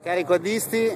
Cari quaddisti,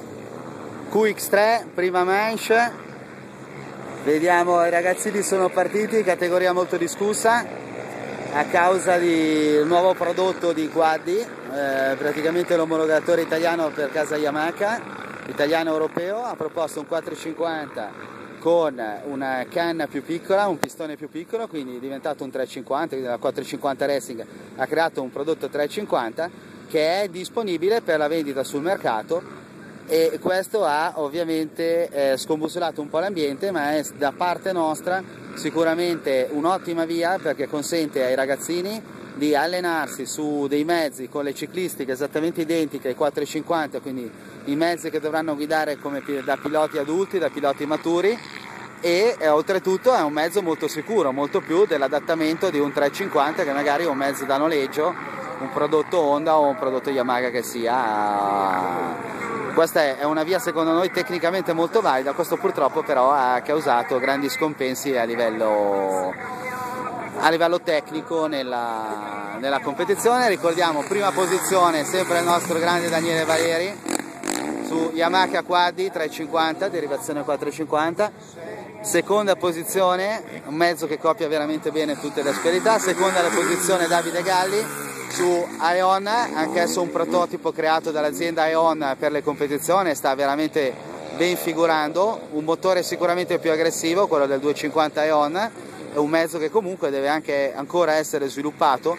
QX3, prima manche, vediamo i ragazzini sono partiti, categoria molto discussa a causa del nuovo prodotto di quaddi, praticamente l'omologatore italiano per casa Yamaha, italiano-europeo, ha proposto un 450 con una canna più piccola, un pistone più piccolo, quindi è diventato un 350, quindi la 450 Racing ha creato un prodotto 350 che è disponibile per la vendita sul mercato, e questo ha ovviamente scombussolato un po' l'ambiente, ma è da parte nostra sicuramente un'ottima via, perché consente ai ragazzini di allenarsi su dei mezzi con le ciclistiche esattamente identiche ai 450, quindi i mezzi che dovranno guidare come da piloti adulti, da piloti maturi, e oltretutto è un mezzo molto sicuro, molto più dell'adattamento di un 350 che magari è un mezzo da noleggio, un prodotto Honda o un prodotto Yamaha che sia. Questa è una via secondo noi tecnicamente molto valida, questo purtroppo però ha causato grandi scompensi a livello tecnico nella competizione. Ricordiamo, prima posizione sempre il nostro grande Daniele Valeri su Yamaha Quaddi 350, derivazione 450. Seconda posizione, un mezzo che copia veramente bene tutte le asperità. Seconda la posizione Davide Galli su Aeon, anch'esso un prototipo creato dall'azienda Aeon per le competizioni, sta veramente ben figurando, un motore sicuramente più aggressivo, quello del 250 Aeon, è un mezzo che comunque deve anche ancora essere sviluppato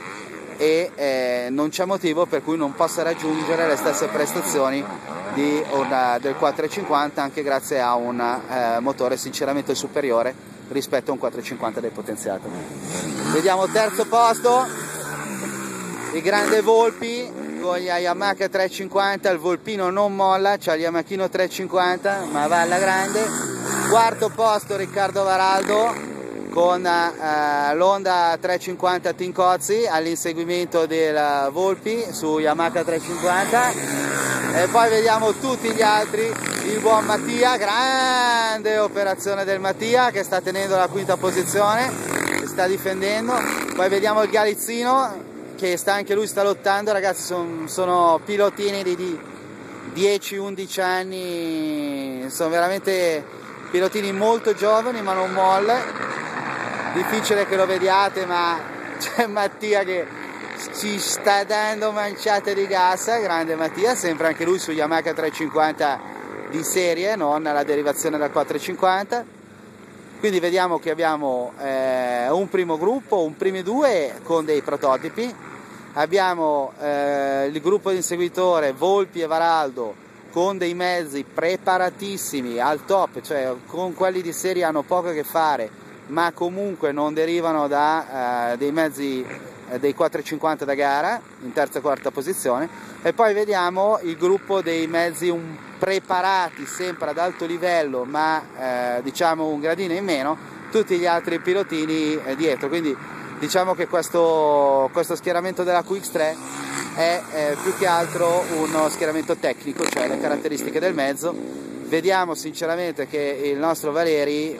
e non c'è motivo per cui non possa raggiungere le stesse prestazioni del 450, anche grazie a un motore sinceramente superiore rispetto a un 450 depotenziato. Vediamo terzo posto, il grande Volpi con gli Yamaha 350, il Volpino non molla, c'ha il Yamachino 350 ma va alla grande. Quarto posto Riccardo Varaldo con l'Honda 350 Tincozzi all'inseguimento del Volpi su Yamaha 350, e poi vediamo tutti gli altri, il buon Mattia, grande operazione del Mattia che sta tenendo la quinta posizione, si sta difendendo. Poi vediamo il Galizzino che anche lui sta lottando, ragazzi, sono pilotini di 10-11 anni, sono veramente pilotini molto giovani ma non molle, difficile che lo vediate, ma c'è Mattia che ci sta dando manciate di gas, grande Mattia, sempre anche lui su Yamaha 350 di serie, non la derivazione dal 450. Quindi vediamo che abbiamo un primo gruppo, un primi due con dei prototipi, abbiamo il gruppo di inseguitore Volpi e Varaldo con dei mezzi preparatissimi al top, cioè con quelli di serie hanno poco a che fare, ma comunque non derivano da dei mezzi dei 450 da gara, in terza e quarta posizione. E poi vediamo il gruppo dei mezzi preparati sempre ad alto livello, ma diciamo un gradino in meno, tutti gli altri pilotini dietro. Quindi diciamo che questo schieramento della QX3 è più che altro uno schieramento tecnico, cioè le caratteristiche del mezzo. Vediamo sinceramente che il nostro Valeri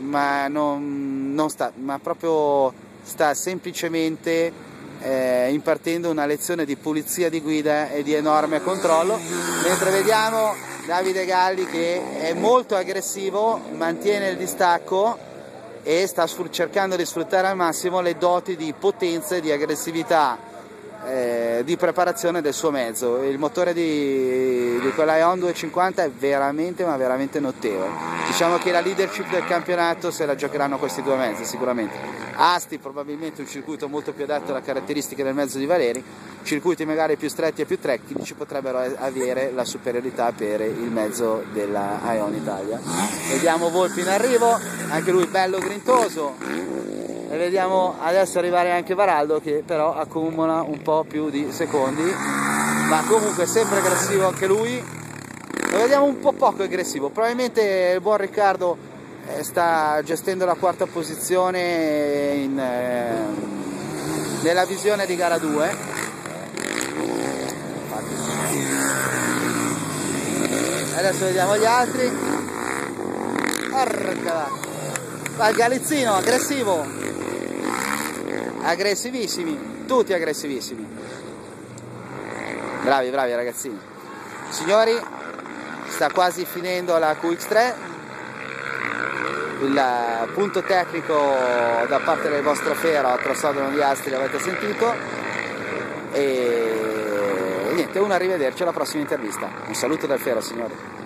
sta semplicemente impartendo una lezione di pulizia di guida e di enorme controllo, mentre vediamo Davide Galli che è molto aggressivo, mantiene il distacco e sta cercando di sfruttare al massimo le doti di potenza e di aggressività di preparazione del suo mezzo. Il motore di quell'Aeon 250 è veramente ma veramente notevole. Diciamo che la leadership del campionato se la giocheranno questi due mezzi sicuramente. Asti probabilmente un circuito molto più adatto alle caratteristiche del mezzo di Valeri, circuiti magari più stretti e più tecnici potrebbero avere la superiorità per il mezzo della Aeon Italia. Vediamo Volpi in arrivo, anche lui bello grintoso, e vediamo adesso arrivare anche Varaldo che però accumula un po' più di secondi, ma comunque sempre aggressivo anche lui. Lo vediamo un po' poco aggressivo, probabilmente il buon Riccardo sta gestendo la quarta posizione nella visione di gara 2. Adesso vediamo gli altri. Porca, il Galizzino aggressivo, aggressivissimi, tutti aggressivissimi, bravi ragazzini. Signori, sta quasi finendo la QX3, il punto tecnico da parte del vostro Fero a Trasodano di Asti l'avete sentito, e niente, un arrivederci alla prossima intervista. Un saluto dal Fero, signori.